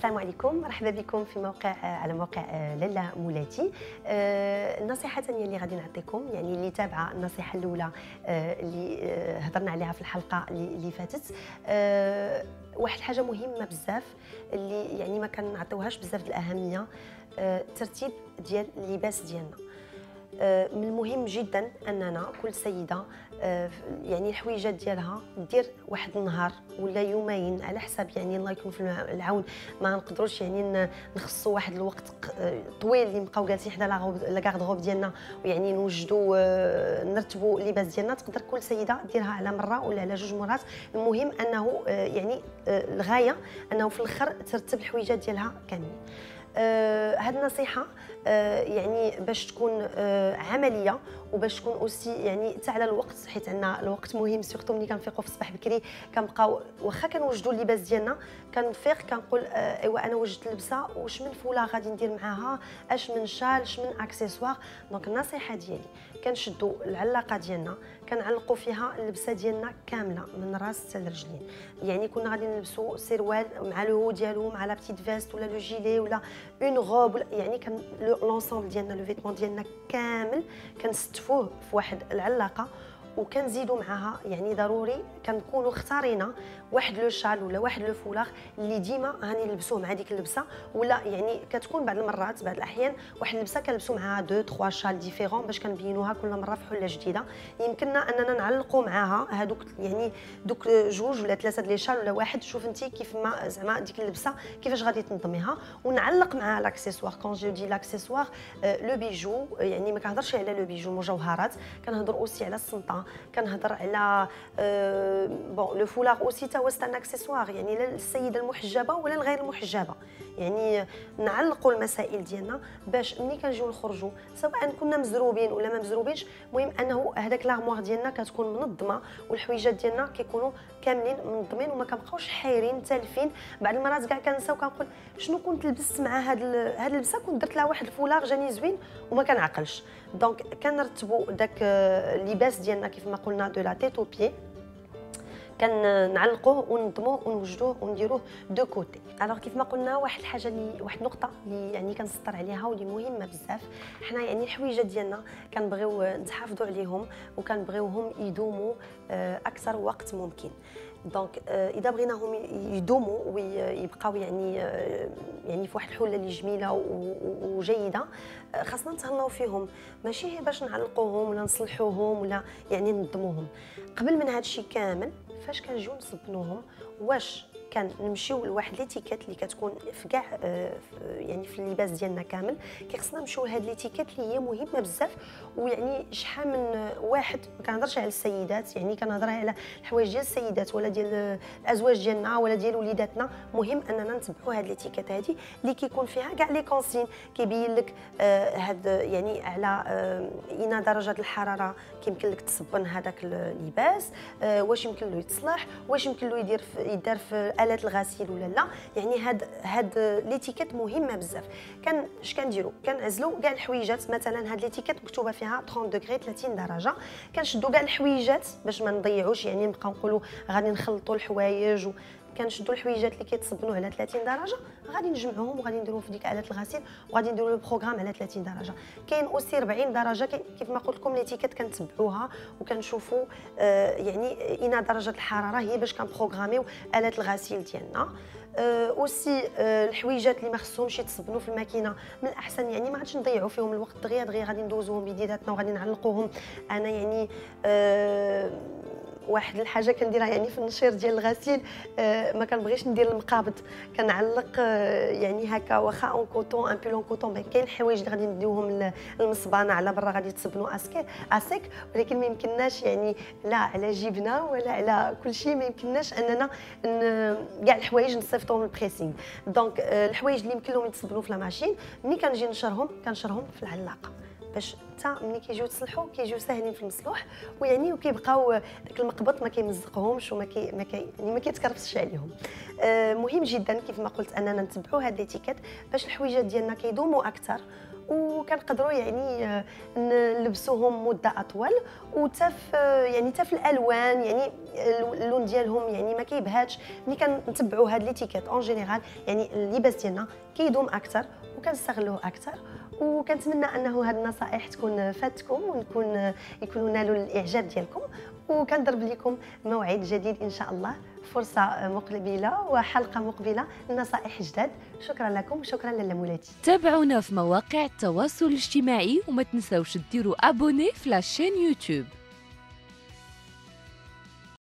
السلام عليكم، مرحبا بكم في على موقع لاله مولاتي. النصيحه الثانيه اللي غادي نعطيكم، يعني اللي تابعه النصيحه الاولى اللي هضرنا عليها في الحلقه اللي فاتت، واحد الحاجه مهمه بزاف اللي يعني ما كنعطيوهاش بزاف الاهميه، الترتيب ديال اللباس ديالنا. من المهم جدا اننا كل سيده يعني الحويجات ديالها دير واحد النهار ولا يومين على حسب، يعني الله يكون في العون. ما نقدروش يعني نخصوا واحد الوقت طويل اللي نبقاو جالسين حدا لا كاردروب ديالنا ويعني نوجدوا نرتبوا اللباس ديالنا. تقدر كل سيده ديرها على مره ولا على جوج مرات. المهم انه يعني الغايه انه في الاخر ترتب الحويجات ديالها كاملين. هذه النصيحه يعني باش تكون عمليه وباش تكون اوسي يعني تاع على الوقت، حيت عندنا الوقت مهم. سورتو ملي كنفيقوا في الصباح بكري كنبقاو واخا كنوجدوا اللباس ديالنا، كنفيق كنقول ايوا انا وجدت اللبسه، واش من فوله غادي ندير معاها، اش من شال، اش من اكسسوار. دونك النصيحه ديالي كنشدوا العلاقه ديالنا كنعلقوا فيها اللبسه ديالنا كامله من الراس حتى الرجلين. يعني كنا غادي نلبسوا سروال مع الهو ديالو مع لا بتيت فيست ولا لو جيلي ولا اون غوب، يعني كان لونسومبل ديالنا لو فيتمون ديالنا كامل كنستفوه في واحد العلاقه، وكنزيدوا معها يعني ضروري كنكونوا اختارينا واحد لو شال ولا واحد لو فولاغ اللي ديما غادي نلبسوه مع ديك اللبسه. ولا يعني كتكون بعض المرات بعض الاحيان واحد اللبسه كنلبسوا معها 2 3 شال ديفيرون باش كنبينوها كل مره في حله جديده. يمكننا اننا نعلقوا معها هذوك يعني دوك جوج ولا ثلاثه لي شال ولا واحد. شوف انت كيف ما زعما ديك اللبسه كيفاش غادي تنظميها، ونعلق معها لاكسيسوار. كون جو دي لاكسيسوار لو بيجو، يعني ما كنهضرش على لو بيجو مجوهرات، كنهضر اوسي على السنطه، كنهضر على بون لو فولاغ اوسي تا هو ان اكسسوار، يعني لا للسيده المحجبه ولا الغير المحجبه. يعني نعلقوا المسائل ديالنا باش ملي كنجيو نخرجوا سواء كنا مزروبين ولا ما مزروبينش، المهم انه هذاك لارموار ديالنا كتكون منظمه والحويجات ديالنا كيكونوا كاملين منظمين وما كنبقاوش حايرين تالفين. بعض المرات كاع كنسى وكنقول شنو كنت لبست مع هاد اللبسه، كنت درت لها واحد الفولاغ جاني زوين وما كنعقلش. دونك كنرتبوا داك اللباس ديالنا كيف ما قلنا دو لا تيت او بيي، كنعلقوه وننظموه ونوجدوه ونديروه دو كوتي. الوغ كيف ما قلنا واحد الحاجه اللي واحد النقطه اللي يعني كنسطر عليها واللي مهمه بزاف، حنا يعني الحويجات ديالنا كنبغيو نتحافظوا عليهم وكنبغيوهم يدوموا اكثر وقت ممكن. دونك اذا بغيناهم يدوموا ويبقاو يعني في واحد الحله اللي جميله وجيده، خاصنا نتهلاو فيهم، ماشي هي باش نعلقوهم ولا نصلحوهم ولا يعني ننظموهم. قبل من هذا الشيء كامل فاش كنجيو نصبنوهم، واش كان نمشيو لواحد ليتيكيت اللي كتكون في كاع يعني في اللباس ديالنا كامل. كيخصنا نمشيو لهاد ليتيكيت اللي هي مهمه بزاف. ويعني شحال من واحد، ما كنهضرش على السيدات، يعني كنهضر على الحوايج ديال السيدات ولا ديال الازواج ديالنا ولا ديال وليداتنا. مهم اننا نتبعوا هاد ليتيكيت هادي اللي كيكون فيها كاع لي كونسين، كيبين لك هاد يعني على اين درجه الحراره كيمكن لك تصبن هذاك اللباس، واش يمكن له يتصلح، واش يمكن له يدار في آلات الغسيل ولا لا. يعني هاد ليتيكيت مهمه بزاف. اش كنديروا؟ كنعزلوا كاع الحويجات. مثلا هاد ليتيكيت مكتوبه فيها 30 دوغري 30 درجه، كنشدوا كاع الحويجات باش ما نضيعوش، يعني نبقاو نقولوا غادي نخلطوا الحوايج. كنشدوا الحويجات اللي كيتصبنوا على 30 درجه، غادي نجمعوهم وغادي نديروهم في ديك آلة الغسيل وغادي نديروا لو بروغرام على 30 درجه. كاين اوسي 40 درجه، كيف ما قلت لكم ليتيكيت كنتبعوها وكنشوفوا يعني اين درجه الحراره هي باش كنبروغراميو آلة الغسيل ديالنا. اوسي الحويجات اللي ما خصهمش يتصبنوا في الماكينه، من الاحسن يعني ما عادش نضيعوا فيهم الوقت، دغيا غادي ندوزوهم بيدياتنا وغادي نعلقوهم. انا يعني واحد الحاجه كنديرها يعني في النشير ديال الغسيل، ما كنبغيش ندير المقابض، كنعلق يعني هكا واخا اون كوطون ان بيلون كوطون. كاين الحوايج اللي غادي نديوهم للمصبانه على برا غادي يتصبنوا اسيك، ولكن ما يمكنناش يعني لا على جبنه ولا على كل شيء، ما يمكنناش اننا كاع الحوايج نصيفطوهم للبريسينغ. دونك الحوايج اللي يمكن لهم يتصبنوا في لا ماشين، ملي كنجي كنشرهم في العلاقه باش حتى ملي كيجيو تصلحوا كيجيو ساهلين في المصلوح، ويعني وكيبقاو داك المقبط ما كيمزقهمش وما يعني ما كيتكرفسش عليهم. مهم جدا كيف ما قلت اننا نتبعوا هاد ليتيكيت باش الحويجات ديالنا كيدوموا اكثر وكنقدروا يعني نلبسوهم مده اطول، وتف يعني تف الالوان، يعني اللون ديالهم يعني ما كيبهاتش. ملي كنتبعوا هاد ليتيكيت اون جينيرال يعني اللباس ديالنا كيدوم اكثر وكنستغلوه اكثر. وكنتمنى انه هاد النصائح تكون فاتكم يكونوا نالوا الاعجاب ديالكم، وكنضرب لكم موعد جديد ان شاء الله، فرصه مقبله وحلقه مقبله، نصائح جداد. شكرا لكم، شكرا لاله مولاتي. تابعونا في مواقع التواصل الاجتماعي وما تنساوش ديروا ابوني في لاشين يوتيوب.